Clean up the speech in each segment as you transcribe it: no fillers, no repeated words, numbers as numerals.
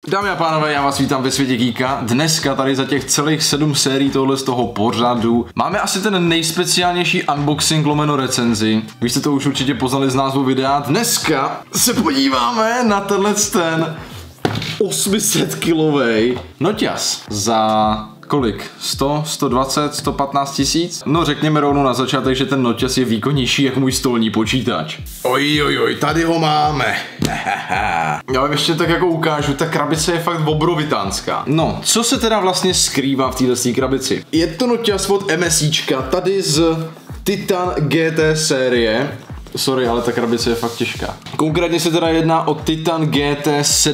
Dámy a pánové, já vás vítám ve světě Geeka. Dneska tady za těch celých 7 sérií tohle z toho pořadu máme asi ten nejspeciálnější unboxing lomeno recenzi. Vy jste to už určitě poznali z názvu videa. Dneska se podíváme na ten 800 kilovej noťaz za kolik? 100, 120, 115 tisíc? No řekněme rovnou na začátek, že ten noťaz je výkonnější jak můj stolní počítač. Oj, tady ho máme. Já vám ještě tak jako ukážu, ta krabice je fakt obrovitánská. No, co se teda vlastně skrývá v této krabici? Je to noťaz od MSIčka, tady z Titan GT série. Sorry, ale ta krabice je fakt těžká. Konkrétně se teda jedná o Titan GT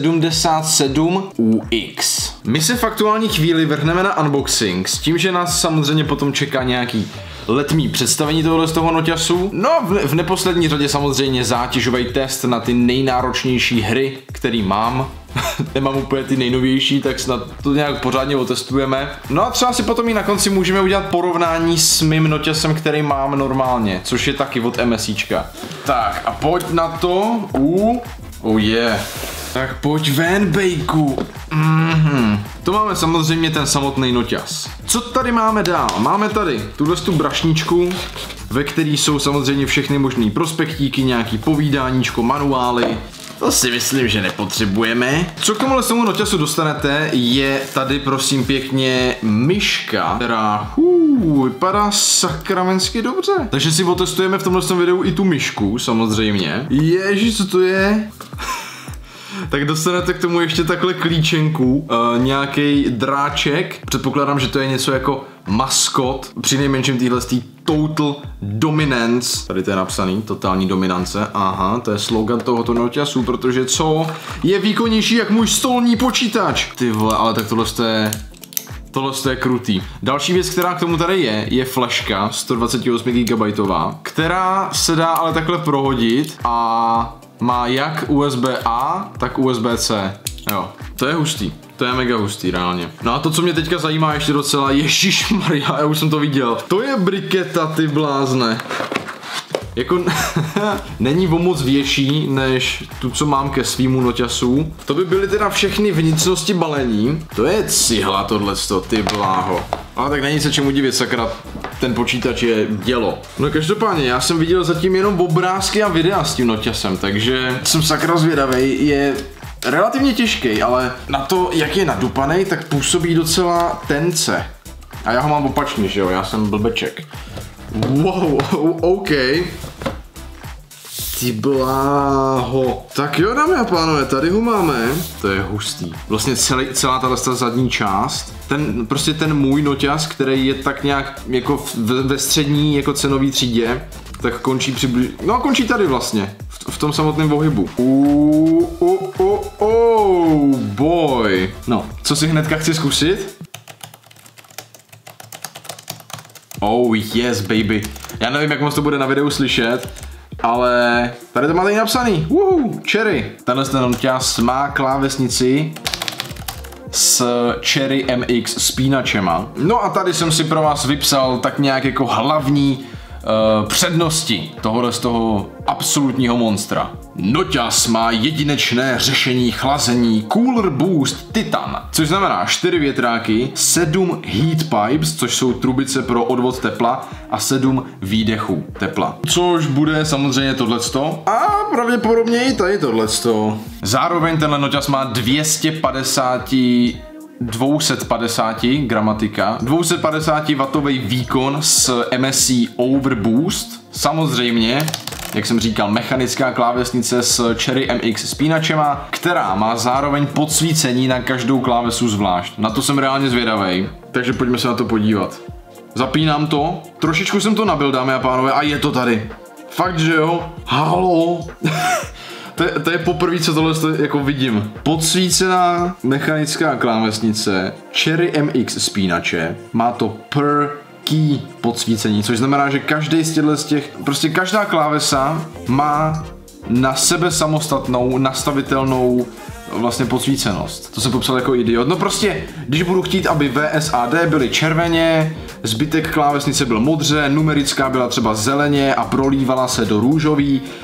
77 UX. My se v aktuální chvíli vrhneme na unboxing s tím, že nás samozřejmě potom čeká nějaký letmý představení tohle z toho noťasu. No v neposlední řadě samozřejmě zátěžový test na ty nejnáročnější hry, který mám. Nemám úplně ty nejnovější, tak snad to nějak pořádně otestujeme. No a třeba si potom i na konci můžeme udělat porovnání s mým noťasem, který mám normálně, což je taky od MSIčka. Tak a pojď na to. Oh yeah. Tak pojď ven, bejku. To máme samozřejmě ten samotný noťaz. Co tady máme dál? Máme tady tuhle brašničku, ve který jsou samozřejmě všechny možný prospektíky, nějaký povídáníčko, manuály. To si myslím, že nepotřebujeme. Co k tomuhle tomu noťasu dostanete, je tady prosím pěkně myška, která vypadá sakramensky dobře. Takže si otestujeme v tomhle videu i tu myšku, samozřejmě. Ježiš, co to je? Tak dostanete k tomu ještě takhle klíčenku, nějaký dráček. Předpokládám, že to je něco jako maskot, přinejmenším týhletý Total Dominance. Tady to je napsaný, totální dominance. Aha, to je slogan tohoto noťasu, protože co je výkonnější jak můj stolní počítač. Ty vole, ale tak tohle je krutý. Další věc, která k tomu tady je flashka 128 GB, která se dá ale takhle prohodit a má jak USB-A, tak USB-C. Jo, to je hustý. To je mega hustý, reálně. No a to, co mě teďka zajímá ještě docela, ježišmarja, já už jsem to viděl. To je briketa, ty blázne. Jako, není o moc větší, než tu, co mám ke svýmu noťasu. To by byly teda všechny vnitřnosti balení. To je cihla tohleto, ty bláho. Ale tak není se čemu divit, sakra, ten počítač je dělo. No každopádně, já jsem viděl zatím jenom obrázky a videa s tím noťasem, takže jsem sakra zvědavej, je relativně těžký, ale na to, jak je nadupanej, tak působí docela tence. A já ho mám opačně, že jo, já jsem blbeček. Wow, OK. Ty bláho. Tak jo, dámy a pánové, tady ho máme. To je hustý. Vlastně celá ta zadní část. Ten můj noťaz, který je tak nějak jako ve střední jako cenový třídě, tak končí přibližně. No končí tady vlastně. V tom samotném pohybu. Boy. No, co si hnedka chci zkusit? Oh yes, baby. Já nevím, jak moc to bude na videu slyšet, ale tady to máte i napsaný. Cherry. Tenhle ten noťaz má klávesnici s Cherry MX spínačema. No a tady jsem si pro vás vypsal tak nějak jako hlavní přednosti tohohle z toho absolutního monstra. Noťaz má jedinečné řešení chlazení Cooler Boost Titan, což znamená 4 větráky, 7 heat pipes, což jsou trubice pro odvod tepla a 7 výdechů tepla. Což bude samozřejmě tohleto a pravděpodobně i tady tohleto. Zároveň tenhle noťaz má 250 gramatika, 250 W výkon s MSI Overboost, samozřejmě, jak jsem říkal, mechanická klávesnice s Cherry MX spínačema, která má zároveň podsvícení na každou klávesu zvlášť. Na to jsem reálně zvědavej, takže pojďme se na to podívat. Zapínám to, trošičku jsem to nabil, dámy a pánové, a je to tady. Fakt, že jo? Halo? To je poprvé, co tohle jako vidím. Podsvícená mechanická klávesnice, Cherry MX spínače, má to per key podsvícení, což znamená, že každý z těch, prostě každá klávesa má na sebe samostatnou, nastavitelnou vlastně podsvícenost. To jsem popsal jako idiot. No prostě, když budu chtít, aby VSAD byly červeně, zbytek klávesnice byl modře, numerická byla třeba zeleně a prolívala se do růžový,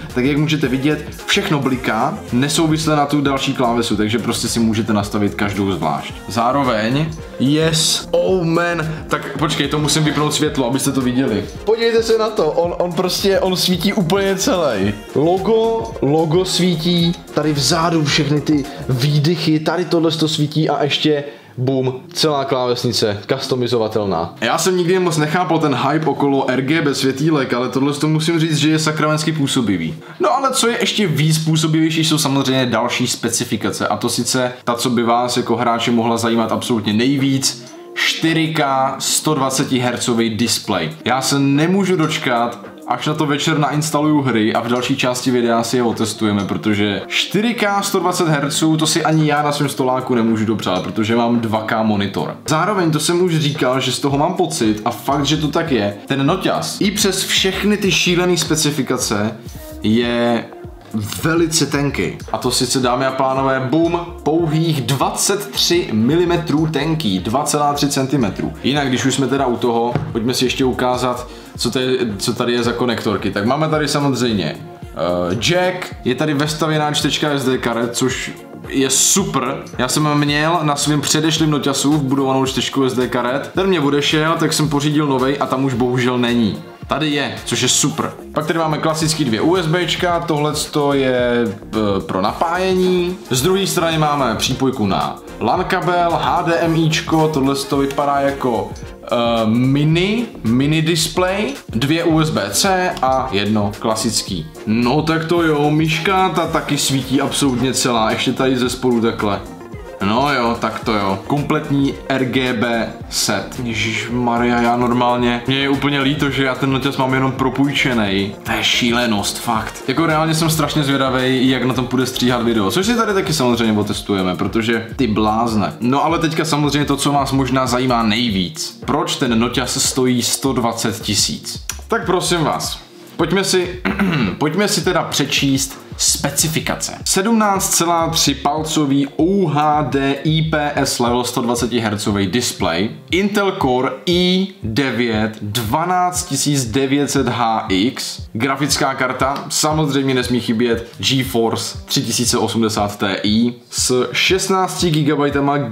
tak jak můžete vidět, všechno bliká, nesouvisle na tu další klávesu, takže prostě si můžete nastavit každou zvlášť. Zároveň, yes, oh man, tak počkej, to musím vypnout světlo, abyste to viděli. Podívejte se na to, on svítí úplně celý. Logo svítí, tady vzadu všechny ty výdychy, tady tohle to svítí a ještě boom, celá klávesnice, customizovatelná. Já jsem nikdy moc nechápal ten hype okolo RGB světýlek, ale tohle to musím říct, že je sakramensky působivý. No ale co je ještě víc působivější, jsou samozřejmě další specifikace, a to sice ta, co by vás jako hráče mohla zajímat absolutně nejvíc, 4K 120 Hz display. Já se nemůžu dočkat, až na to večer nainstaluju hry a v další části videa si je otestujeme, protože 4K 120 Hz to si ani já na svém stoláku nemůžu dopřát, protože mám 2K monitor. Zároveň to jsem už říkal, že z toho mám pocit a fakt, že to tak je, ten noťaz i přes všechny ty šílené specifikace je velice tenký. A to sice, dámy a pánové, boom, pouhých 23 mm tenký, 2,3 cm. Jinak, když už jsme teda u toho, pojďme si ještě ukázat, co tady je za konektorky. Tak máme tady samozřejmě jack, je tady vestavěná čtečka SD karet, což je super. Já jsem měl na svém předešlém noťasu vbudovanou čtečku SD karet. Ten mě odešel, tak jsem pořídil novej a tam už bohužel není. Tady je, což je super. Pak tady máme klasický 2 USBčka, tohle je pro napájení. Z druhé strany máme přípojku na LAN kabel, HDMIčko, tohle vypadá jako mini display, 2 USB-C a jedno klasický. No tak to jo, myška ta taky svítí absolutně celá, ještě tady ze spodu takhle. No jo, tak to jo. Kompletní RGB set. Ježišmarja, já normálně. Mně je úplně líto, že já ten noťaz mám jenom propůjčenej. To je šílenost, fakt. Jako reálně jsem strašně zvědavej, jak na tom půjde stříhat video. Což si tady taky samozřejmě otestujeme, protože ty blázne. No ale teďka samozřejmě to, co vás možná zajímá nejvíc. Proč ten noťaz stojí 120 000? Tak prosím vás. Pojďme si teda přečíst specifikace. 17,3 palcový UHD IPS level 120 Hz display, Intel Core i9 12900HX, grafická karta, samozřejmě nesmí chybět GeForce 3080 Ti s 16 GB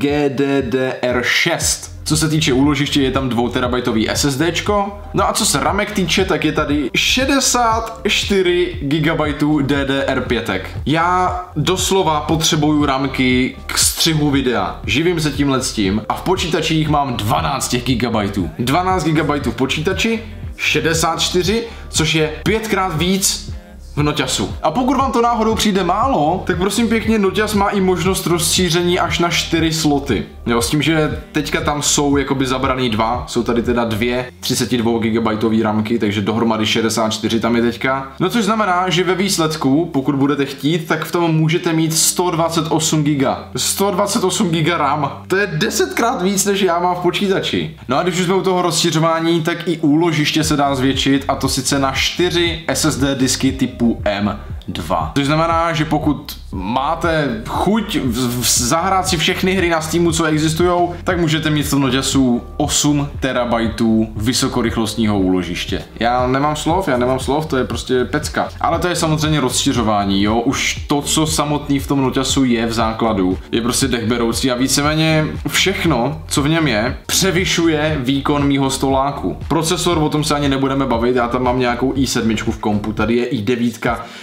GDDR6. Co se týče úložiště, je tam 2 TB SSDčko. No a co se ramek týče, tak je tady 64 GB DDR5. Já doslova potřebuju ramky k střihu videa. Živím se tímhle s tím a v počítačích mám 12 GB. 12 GB v počítači, 64, což je 5krát víc v noťasu. A pokud vám to náhodou přijde málo, tak prosím pěkně, noťas má i možnost rozšíření až na 4 sloty. Jo, s tím, že teďka tam jsou jakoby zabraný 2, jsou tady teda 2 32 GB ramky, takže dohromady 64 tam je teďka. No což znamená, že ve výsledku, pokud budete chtít, tak v tom můžete mít 128 GB. 128 GB RAM. To je 10krát víc, než já mám v počítači. No a když už jsme u toho rozšiřování, tak i úložiště se dá zvětšit, a to sice na 4 SSD disky typu M2. Což znamená, že pokud máte chuť zahrát si všechny hry na Steamu, co existujou, tak můžete mít v tom noťasu 8 TB vysokorychlostního úložiště. Já nemám slov, to je prostě pecka. Ale to je samozřejmě rozšiřování, jo. Už to, co samotný v tom noťasu je v základu, je prostě dechberoucí a víceméně všechno, co v něm je, převyšuje výkon mýho stoláku. Procesor, o tom se ani nebudeme bavit, já tam mám nějakou i7 v kompu, tady je i9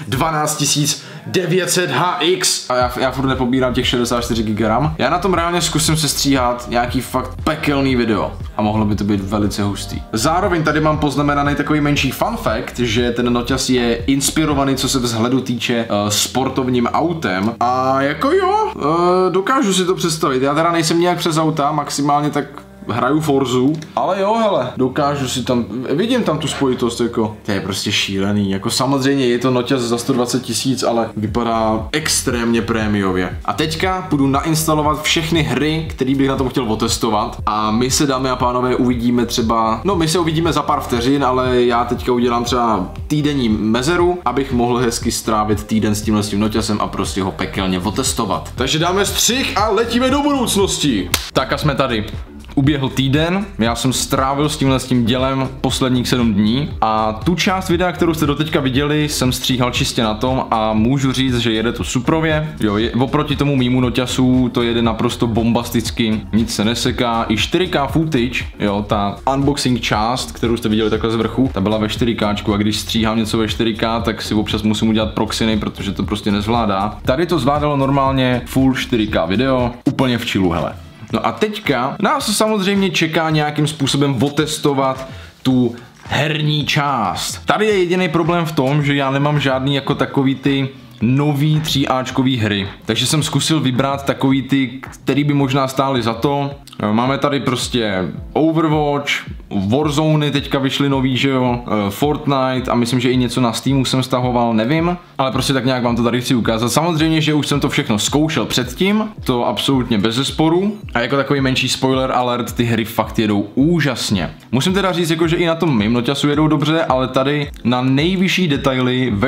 12900HX a já furt nepobírám těch 64 GB RAM. Já na tom reálně zkusím sestříhat nějaký fakt pekelný video a mohlo by to být velice hustý. Zároveň tady mám poznamenaný takový menší fun fact, že ten noťaz je inspirovaný, co se vzhledu týče sportovním autem a jako jo, dokážu si to představit. Já teda nejsem nějak přes auta, maximálně tak hraju Forzu, ale jo, hele, dokážu si tam, vidím tam tu spojitost, jako, to je prostě šílený, jako samozřejmě je to noťaz za 120 000, ale vypadá extrémně prémiově. A teďka půjdu nainstalovat všechny hry, které bych na tom chtěl otestovat a my se, dámy a pánové, uvidíme třeba, no my se uvidíme za pár vteřin, ale já teďka udělám třeba týdenní mezeru, abych mohl hezky strávit týden s tímhle noťazem a prostě ho pekelně otestovat. Takže dáme střih a letíme do budoucnosti. Tak a jsme tady. uběhl týden, já jsem strávil s tím dělem posledních 7 dní a tu část videa, kterou jste doteďka viděli, jsem stříhal čistě na tom a můžu říct, že jede to suprově. Jo, oproti tomu mýmu noťasu to jede naprosto bombasticky, nic se neseká, i 4K footage, jo, ta unboxing část, kterou jste viděli takhle z vrchu, ta byla ve 4K a když stříhám něco ve 4K, tak si občas musím udělat proxiny, protože to prostě nezvládá. Tady to zvládalo normálně full 4K video, úplně v chillu, hele. No a teďka nás samozřejmě čeká nějakým způsobem otestovat tu herní část. Tady je jediný problém v tom, že já nemám žádný jako takový ty nový 3Ačkový hry. Takže jsem zkusil vybrat takový ty, který by možná stály za to. Máme tady prostě Overwatch, Warzone teďka vyšly nový, že jo, Fortnite a myslím, že i něco na Steamu jsem stahoval, nevím, ale prostě tak nějak vám to tady chci ukázat. Samozřejmě, že už jsem to všechno zkoušel předtím, to absolutně bez zesporu a jako takový menší spoiler alert, ty hry fakt jedou úžasně. Musím teda říct, jako, že i na tom mým noťasu jedou dobře, ale tady na nejvyšší detaily ve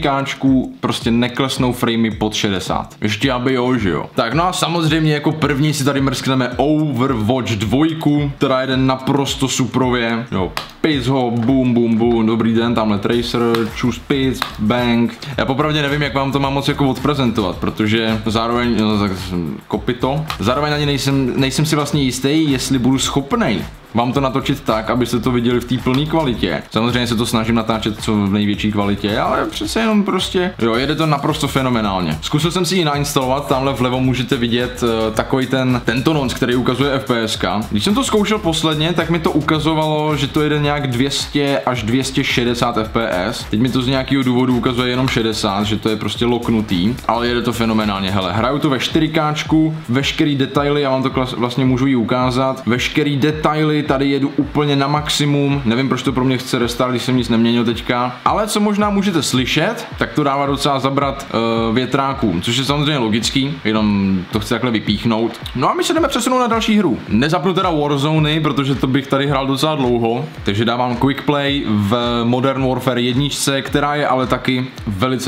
4K prostě neklesnou framey pod 60. Ještě aby jo, že jo. Tak no a samozřejmě jako první si tady mrskneme Overwatch 2, která jede naprosto suprově. Jo, pic ho, boom, boom, boom, dobrý den, tamhle Tracer, choose pic, bang. Já popravdě nevím, jak vám to mám moc jako odprezentovat, protože zároveň, no, tak kopito, zároveň ani nejsem si vlastně jistý, jestli budu schopnej vám to natočit tak, abyste to viděli v té plné kvalitě. Samozřejmě se to snažím natáčet co v největší kvalitě, ale přece jenom prostě, jo, jede to naprosto fenomenálně. Zkusil jsem si ji nainstalovat, tamhle vlevo můžete vidět takový tento nonc, který ukazuje FPSK. Když jsem to zkoušel posledně, tak mi to ukazovalo, že to jede nějak 200 až 260 FPS. Teď mi to z nějakého důvodu ukazuje jenom 60, že to je prostě loknutý, ale jede to fenomenálně. Hele, hraju to ve 4K, veškerý detaily, já vám to vlastně můžu i ukázat. Veškerý detaily tady jedu úplně na maximum, nevím, proč to pro mě chce restart, když jsem nic neměnil teďka, ale co možná můžete slyšet, tak to dává docela zabrat větrákům, což je samozřejmě logický, jenom to chci takhle vypíchnout. No a my se jdeme přesunout na další hru. Nezapnu teda Warzone, protože to bych tady hrál docela dlouho, takže dávám quick play v Modern Warfare 1, která je ale taky velice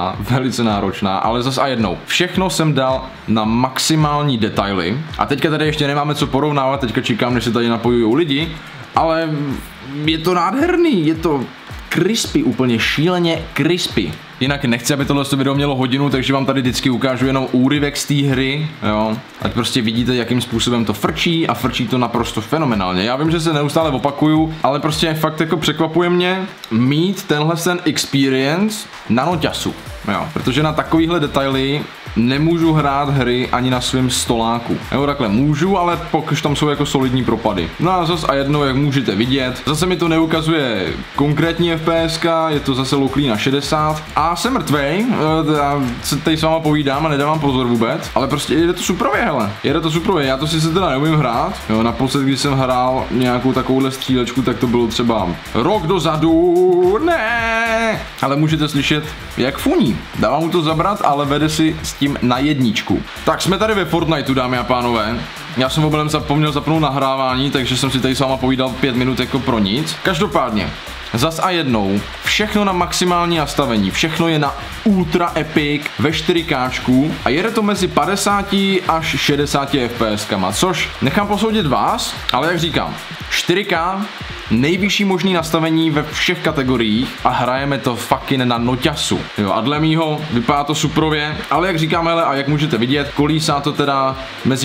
náročná, ale zas a jednou. Všechno jsem dal na maximální detaily a teďka tady ještě nemáme co porovnávat, teďka čekám, než se tady napojí lidi, ale je to nádherný, je to crispy, úplně šíleně crispy. Jinak nechci, aby tohle video mělo hodinu, takže vám tady vždycky ukážu jenom úryvek z té hry, jo. Ať prostě vidíte, jakým způsobem to frčí a frčí to naprosto fenomenálně. Já vím, že se neustále opakuju, ale prostě fakt jako překvapuje mě mít tenhle experience na noťasu. Jo, protože na takovýhle detaily nemůžu hrát hry ani na svém stoláku. Jo, takhle můžu, ale pokud tam jsou jako solidní propady. No a zase a jednou, jak můžete vidět, zase mi to neukazuje konkrétní FPSK, je to zase loklý na 60. A jsem mrtvej, já se tady s váma povídám a nedávám pozor vůbec, ale prostě jede to suprově, hele. Jede to suprově, já to si se teda neumím hrát. Jo, naposled, když jsem hrál nějakou takovouhle střílečku, tak to bylo třeba rok dozadu, ne. Ale můžete slyšet, jak funí. Dávám mu to zabrat, ale vede si s tím na jedničku. Tak jsme tady ve Fortniteu, dámy a pánové. Já jsem obalem zapomněl zapnout nahrávání, takže jsem si tady s váma povídal 5 minut jako pro nic. Každopádně, zas a jednou, všechno na maximální nastavení, všechno je na ultra epic ve 4K a jede to mezi 50 až 60 FPSkama, což nechám posoudit vás, ale jak říkám, 4K, nejvyšší možný nastavení ve všech kategoriích a hrajeme to fucking na noťasu. Jo, a dle mýho vypadá to suprově, ale jak říkám, hele, a jak můžete vidět, kolísá to teda mezi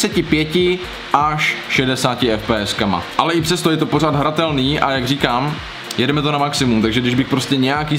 45 až 60 FPSkama. Ale i přesto je to pořád hratelný a jak říkám, jedeme to na maximum, takže když bych prostě nějaký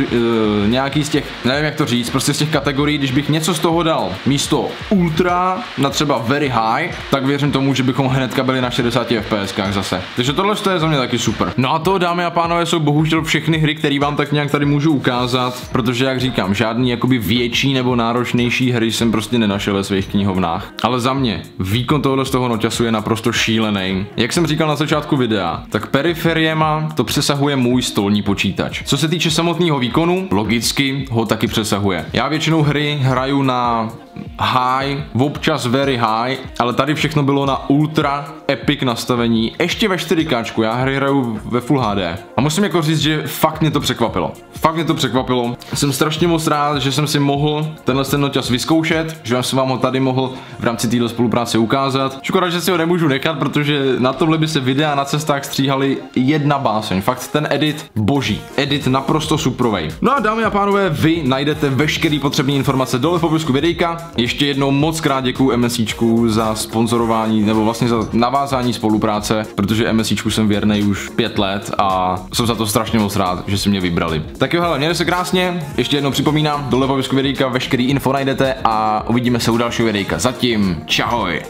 z těch, nevím jak to říct, prostě z těch kategorií, když bych něco z toho dal místo ultra na třeba very high, tak věřím tomu, že bychom hnedka byli na 60 FPSkách zase. Takže tohle je za mě taky super. No a to, dámy a pánové, jsou bohužel všechny hry, které vám tak nějak tady můžu ukázat, protože jak říkám, žádný jakoby větší nebo náročnější hry jsem prostě nenašel ve svých knihovnách. Ale za mě výkon tohohle z toho noťasu je naprosto šílený. Jak jsem říkal na začátku videa, tak periferiema to přesahuje můj stolní počítač. Co se týče samotného výkonu, logicky ho taky přesahuje. Já většinou hry hraju na high, občas very high, ale tady všechno bylo na ultra epic nastavení, ještě ve 4K, já hry hraju ve Full HD. A musím jako říct, že fakt mě to překvapilo. Fakt mě to překvapilo. Jsem strašně moc rád, že jsem si mohl tenhle noťas vyzkoušet, že jsem vám ho tady mohl v rámci této spolupráce ukázat. Škoda, že si ho nemůžu nechat, protože na tohle by se videa na cestách stříhaly jedna báseň. Fakt ten edit boží. Edit naprosto suprovej. No a dámy a pánové, vy najdete veškeré potřebné informace dole v popisku videjka. Ještě jednou moc krát děkuju MSIčku za sponzorování, nebo vlastně za navázání spolupráce, protože MSIčku jsem věrnej už 5 let a jsem za to strašně moc rád, že si mě vybrali. Tak jo, hele, mějte se krásně, ještě jednou připomínám, dole v popisku videjka veškerý info najdete a uvidíme se u dalšího videjka. Zatím, čahoj!